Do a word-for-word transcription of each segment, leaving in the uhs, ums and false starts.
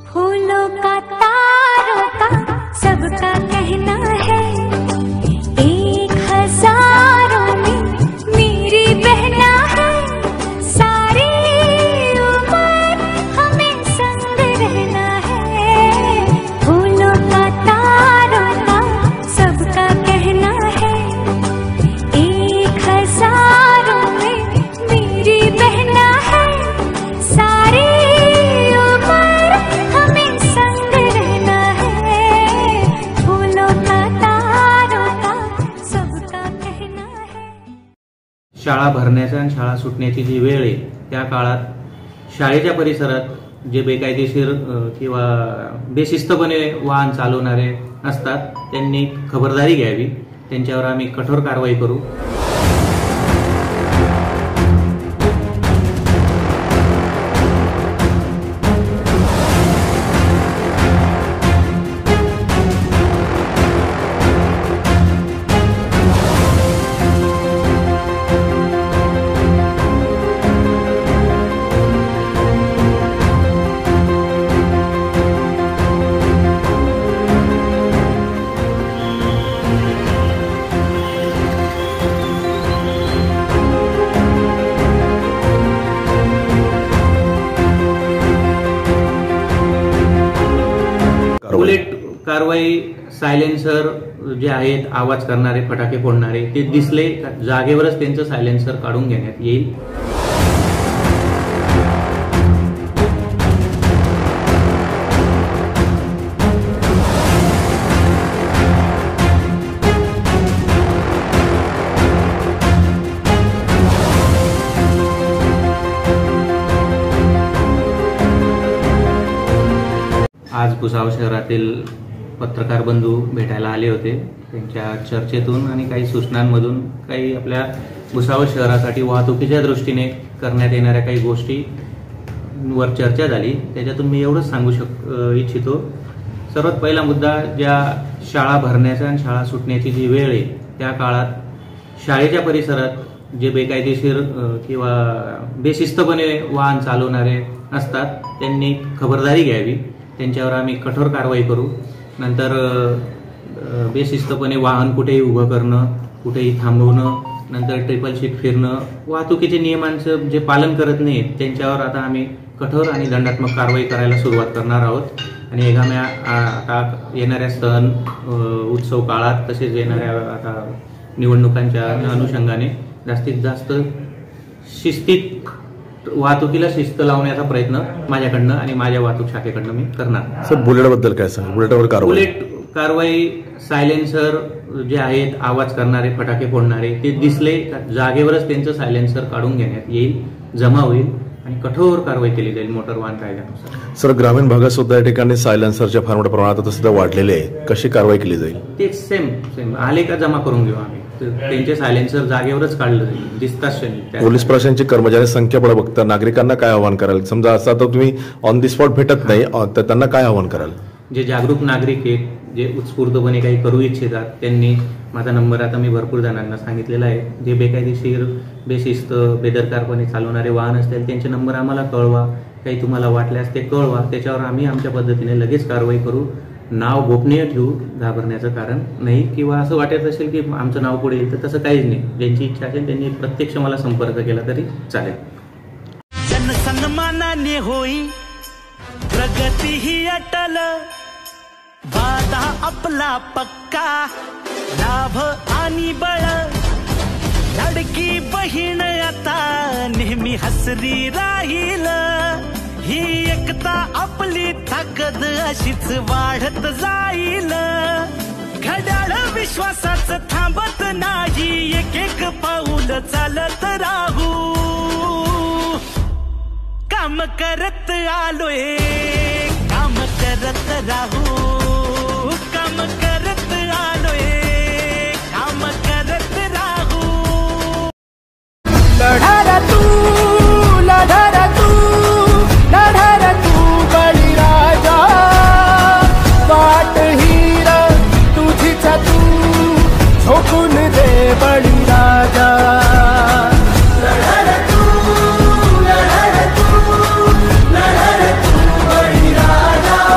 फूलों का तारों का सबका कहना है, एक हजारों में मेरी बहना है, सारी उम्र हमें संग रहना है। फूलों का तारों का सबका कहना है, एक हजारों में मेरी बहना है, सारी उम्र हमें संग रहना है। फूलों का तारों का सबका कहना है। शाळा भरण्याचा आणि शाळा सुटण्याची जी वेळ आहे त्या काळात शाळेच्या परिसरात जे बेकायदेशीर किंवा बेशिस्तपणे वाहन चालवणारे असतात त्यांनी खबरदारी घ्यावी, त्यांच्यावर आम्ही कठोर कारवाई करू। बुलेट कारवाई सायलेन्सर जे आहेत आवाज करणारे फटाके फोडणारे ते दिसले जागेवरच त्यांचं सायलेन्सर काढून घेण्यात येईल। आज भुसावळ शहरातील पत्रकार बंधू भेटायला आले होते। त्यांच्या चर्चेतून आणि काही सूचनांमधून काही आपल्या भुसावळ शहरासाठी वाहतुकीच्या दृष्टीने करण्यात येणाऱ्या काही गोष्टींवर चर्चा झाली। त्याच्यातून मी एवढंच सांगू शक इच्छितो, सर्वात पहिला मुद्दा, ज्या शाळा भरण्याचा आणि शाळा सुटण्याची जी वेळ आहे त्या काळात शाळेच्या परिसरात जे बेकायदेशीर किंवा बेशिस्तपणे वाहन चालवणारे असतात त्यांनी खबरदारी घ्यावी, त्यांच्यावर आम्ही कठोर कारवाई करू। नंतर बेशिस्तपणे वाहन कुठेही उभं करणं, कुठेही थांबवणं, नंतर ट्रिपल सीट फिरणं, वाहतुकीचे नियमांचं जे पालन करत नाहीत त्यांच्यावर आता आम्ही कठोर आणि दंडात्मक कारवाई करायला सुरुवात करणार आहोत। आणि एगाम्या आता येणाऱ्या सण उत्सव काळात तसेच येणाऱ्या आता निवडणुकांच्या अनुषंगाने जास्तीत जास्त शिस्तीत वाहतुकीला शिस्त लावण्याचा प्रयत्न माझ्याकडनं आणि माझ्या वाहतूक शाखेकडनं मी करणार। सर, बुलेटबद्दल काय सांगा? बुलेटवर कारवाई बुलेट कारवाई सायलेन्सर जे आहेत आवाज करणारे फटाके फोडणारे ते दिसले जागेवरच त्यांचं सायलेन्सर काढून घेण्यात येईल, जमा होईल आणि कठोर कारवाई केली जाईल मोटर वाहन कायद्यानुसार। सर, ग्रामीण भागात सुद्धा या ठिकाणी सायलेन्सरच्या फार मोठ्या प्रमाणात आता सुद्धा वाढलेले आहे, कशी कारवाई केली जाईल? ते सेम सेम आले का जमा करून घेऊ आम्ही, त्यांचे सायलेन्सर जागेवरच काढलं जाईल, दिसताच नाही। पोलीस प्रशासनाची कर्मचारी संख्याबळ बघता नागरिकांना काय आवाहन कराल? समजा असं आता तुम्ही ऑन दी स्पॉट भेटत नाही तर त्यांना काय आवाहन कराल? जे जागरूक नागरिक आहेत, जे उत्स्फूर्तपणे काही करू इच्छितात त्यांनी माझा नंबर आता मी भरपूर जणांना सांगितलेला आहे। जे बेकायदेशीर बेशिस्त बेदरकारपणे चालवणारे वाहन असतील त्यांचे नंबर आम्हाला कळवा, काही तुम्हाला वाटल्यास ते कळवा, त्याच्यावर आम्ही आमच्या पद्धतीने लगेच कारवाई करू। नाव गोपनीय ठेवू, घाबरण्याचं कारण नाही, किंवा असं वाटत असेल की आमचं नाव पुढे येईल तर तसं काहीच नाही। ज्यांची इच्छा असेल त्यांनी प्रत्यक्ष मला संपर्क केला तरी चालेल। जनसन्मानाने होई प्रगती ही अटल, वादा आपला पक्का, लाभ आणि बळ, लाडकी बहीण आता नेहमी हसरी राहील, ही एकता आपली ताकद अशीच वाढत जाईल। घड्याळ विश्वासाच थांबत नाही, एक एक पाऊल चालत राहू, काम करत आलोय, काम करत राहू, काम करत आलोय, काम करत राहू। लढारा तू लढारा तू लढारा तू बळीराजा, वाट हीर तुझीच तू झोकून दे बळीराजा। लढारा तू लढारा तू लढारा तू बळीराजा,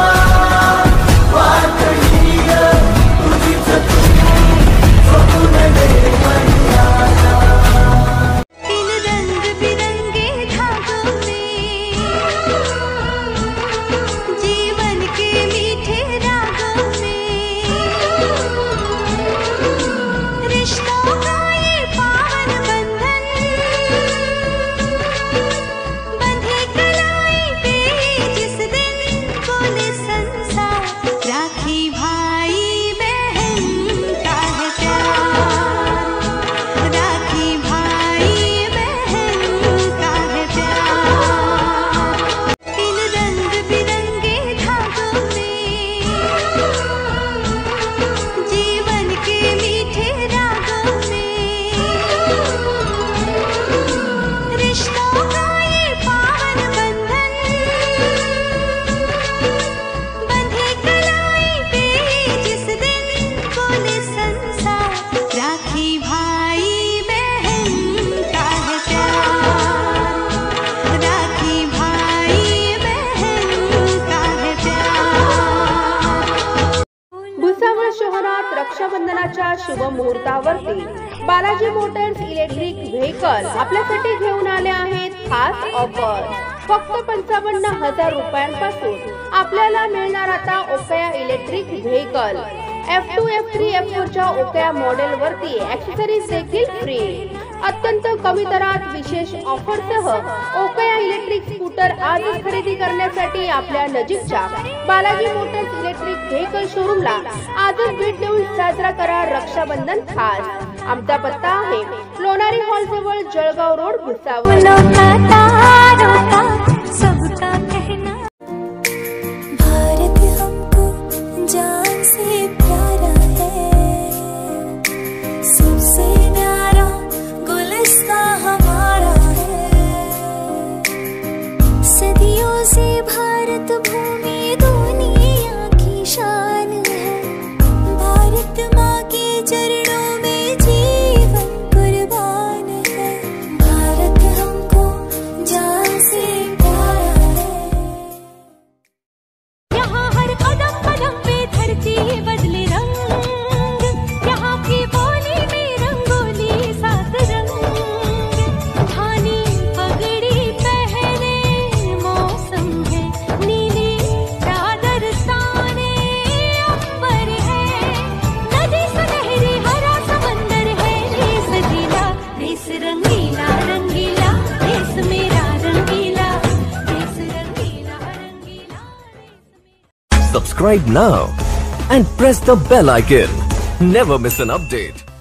सकाळच्या शुभ मुहूर्तावरती बालाजी मोटर्स इलेक्ट्रिक व्हेकल आपल्यासाठी घेऊन आले आहेत खास ऑफर. फक्त पंचावन्न हजार रुपयांपासून आपल्याला मिळणार आता Okaya electric vehicle. F two F three F four च्या ओकया मॉडेल वरती ऍक्सेसरीज देखील फ्री. अत्यंत कमी दरात विशेष ऑफर सह ओकया इलेक्ट्रिक स्कूटर आजच खरेदी करण्यासाठी आपल्या नजीकच्या बालाजी मोटर्स इलेक्ट्रिक व्हेकल शोरूमला आजच भेट देऊन साजरा करा रक्षाबंधन खास. आमचा पत्ता आहे लोणारी हॉल जवळ जळगाव रोड भुसावळ. सबका कहना भारत हमको जान से प्यारा है, सबसे प्यारा गुलिस्तां हमारा है. सदियों से भारत भूमि दुनिया की शान है. भारत माँ के चरणों में जीवन कुर्बान है. भारत हमको जान से प्यारा है. यहाँ हर कदम कदम पे धरती बदले रंग, यहाँ की बोली में रंगोली सात रंग. धानी पगड़ी पहने मौसम है, नीली चादर ताने अंबर है. नदी सुनहरी हरा समंदर है, देश रंगीला देश रंगीला रंगीला देश मेरा रंगीला देश रंगीला रंगीला. Subscribe now and press the bell icon. Never miss an update.